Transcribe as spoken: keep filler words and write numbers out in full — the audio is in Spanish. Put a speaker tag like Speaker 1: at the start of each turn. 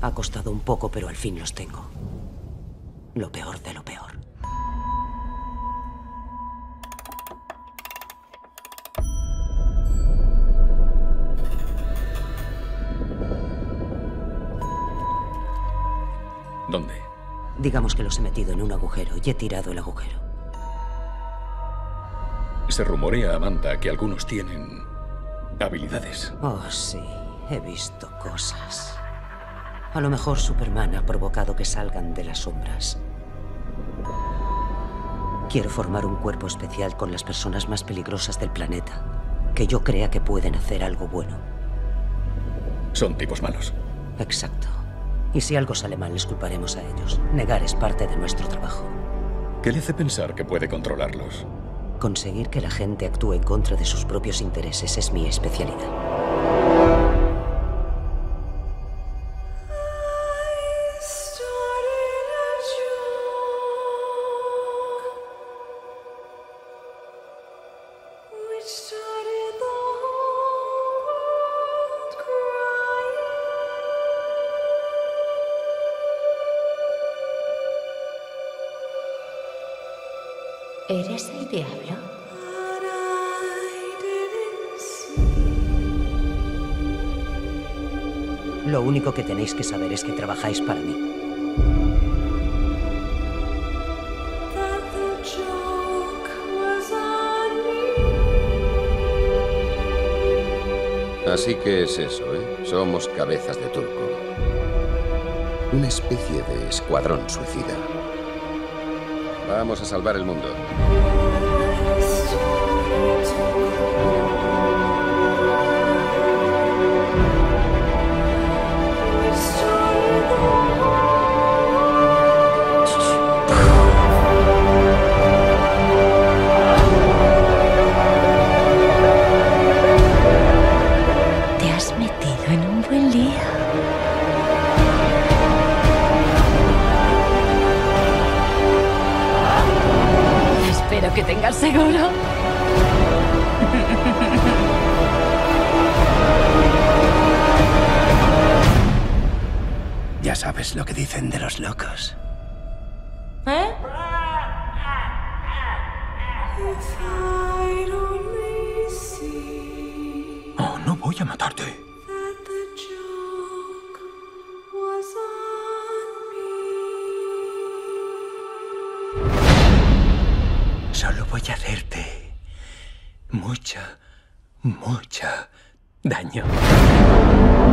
Speaker 1: Ha costado un poco, pero al fin los tengo. Lo peor de lo peor.
Speaker 2: ¿Dónde?
Speaker 1: Digamos que los he metido en un agujero y he tirado el agujero.
Speaker 2: Se rumorea, Amanda, que algunos tienen habilidades.
Speaker 1: Oh, sí. He visto cosas. A lo mejor Superman ha provocado que salgan de las sombras. Quiero formar un cuerpo especial con las personas más peligrosas del planeta, que yo crea que pueden hacer algo bueno.
Speaker 2: Son tipos malos.
Speaker 1: Exacto. Y si algo sale mal, les culparemos a ellos. Negar es parte de nuestro trabajo.
Speaker 2: ¿Qué le hace pensar que puede controlarlos?
Speaker 1: Conseguir que la gente actúe en contra de sus propios intereses es mi especialidad.
Speaker 3: ¿Eres el diablo?
Speaker 1: Lo único que tenéis que saber es que trabajáis para mí.
Speaker 4: Así que es eso, ¿eh? Somos cabezas de turco. Una especie de escuadrón suicida. Vamos a salvar el mundo.
Speaker 3: Te has metido en un buen lío. Espero que tengas seguro.
Speaker 5: Ya sabes lo que dicen de los locos.
Speaker 3: ¿Eh?
Speaker 5: Oh, no voy a matarte. Solo voy a hacerte mucha, mucha daño.